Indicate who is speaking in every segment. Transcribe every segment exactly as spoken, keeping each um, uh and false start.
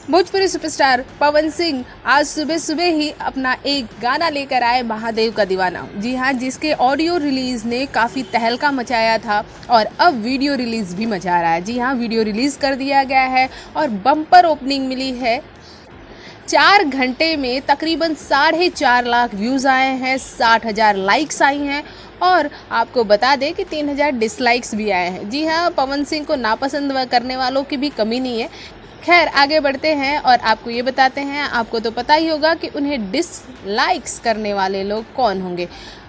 Speaker 1: Bhojpuri superstar Pawan Singh आज सुबह सुबह ही अपना एक गाना लेकर आए, महादेव का दीवाना। जी हाँ, जिसके ऑडियो रिलीज ने काफ़ी तहलका मचाया था और अब वीडियो रिलीज भी मचा रहा है। जी हाँ, वीडियो रिलीज कर दिया गया है और बम्पर ओपनिंग मिली है। चार घंटे में तकरीबन साढ़े चार लाख व्यूज़ आए हैं, साठ हज़ार लाइक्स आई हैं और आपको बता दें कि तीन हज़ार डिसलाइक्स भी आए हैं। जी हाँ, पवन सिंह को नापसंद करने वालों की भी कमी नहीं है। खैर, आगे बढ़ते हैं और आपको ये बताते हैं, आपको तो पता ही होगा कि उन्हें डिसलाइक्स करने वाले लोग कौन होंगे।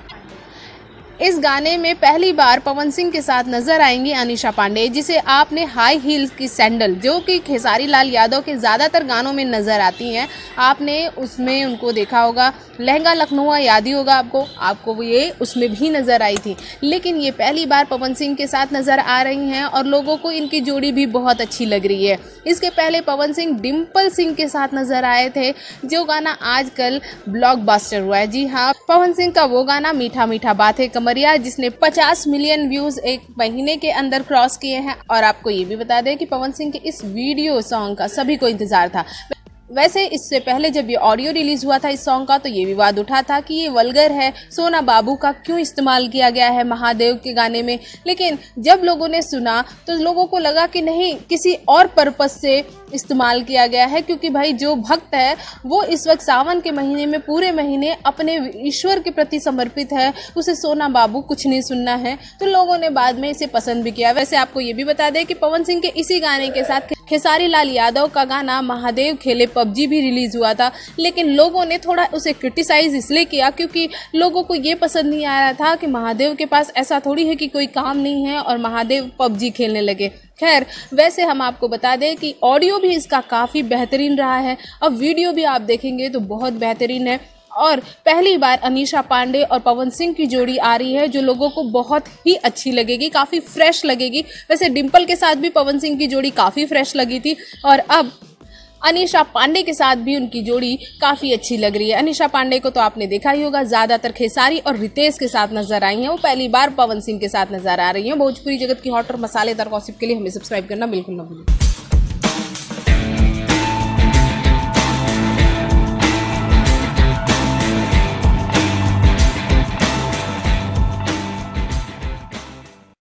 Speaker 1: इस गाने में पहली बार पवन सिंह के साथ नजर आएंगी अनीशा पांडे, जिसे आपने हाई हील्स की सैंडल, जो कि खेसारी लाल यादव के ज़्यादातर गानों में नज़र आती हैं, आपने उसमें उनको देखा होगा। लहंगा लखनऊ याद ही होगा आपको, आपको ये उसमें भी नज़र आई थी। लेकिन ये पहली बार पवन सिंह के साथ नज़र आ रही हैं और लोगों को इनकी जोड़ी भी बहुत अच्छी लग रही है। इसके पहले पवन सिंह डिम्पल सिंह के साथ नज़र आए थे, जो गाना आजकल ब्लॉकबस्टर हुआ है। जी हाँ, पवन सिंह का वो गाना मीठा मीठा बात है कमरिया, जिसने पचास मिलियन व्यूज एक महीने के अंदर क्रॉस किए हैं। और आपको ये भी बता दें कि पवन सिंह के इस वीडियो सॉन्ग का सभी को इंतजार था। वैसे इससे पहले जब ये ऑडियो रिलीज हुआ था इस सॉन्ग का, तो ये विवाद उठा था कि ये वल्गर है, सोना बाबू का क्यों इस्तेमाल किया गया है महादेव के गाने में। लेकिन जब लोगों ने सुना तो लोगों को लगा कि नहीं, किसी और पर्पस से इस्तेमाल किया गया है, क्योंकि भाई जो भक्त है वो इस वक्त सावन के महीने में पूरे महीने अपने ईश्वर के प्रति समर्पित है, उसे सोना बाबू कुछ नहीं सुनना है। तो लोगों ने बाद में इसे पसंद भी किया। वैसे आपको ये भी बता दें कि पवन सिंह के इसी गाने के साथ खेसारी लाल यादव का गाना महादेव खेले पबजी भी रिलीज हुआ था, लेकिन लोगों ने थोड़ा उसे क्रिटिसाइज इसलिए किया क्योंकि लोगों को ये पसंद नहीं आ रहा था कि महादेव के पास ऐसा थोड़ी है कि कोई काम नहीं है और महादेव पबजी खेलने लगे। खैर, वैसे हम आपको बता दें कि ऑडियो भी इसका काफ़ी बेहतरीन रहा है। अब वीडियो भी आप देखेंगे तो बहुत बेहतरीन है और पहली बार अनीशा पांडे और पवन सिंह की जोड़ी आ रही है, जो लोगों को बहुत ही अच्छी लगेगी, काफ़ी फ्रेश लगेगी। वैसे डिम्पल के साथ भी पवन सिंह की जोड़ी काफ़ी फ्रेश लगी थी और अब अनीशा पांडे के साथ भी उनकी जोड़ी काफ़ी अच्छी लग रही है। अनीशा पांडे को तो आपने देखा ही होगा, ज़्यादातर खेसारी और रितेश के साथ नजर आई हैं, वो पहली बार पवन सिंह के साथ नजर आ रही हैं। भोजपुरी जगत की हॉट और मसालेदार गॉसिप के लिए हमें सब्सक्राइब करना बिल्कुल ना भूलें।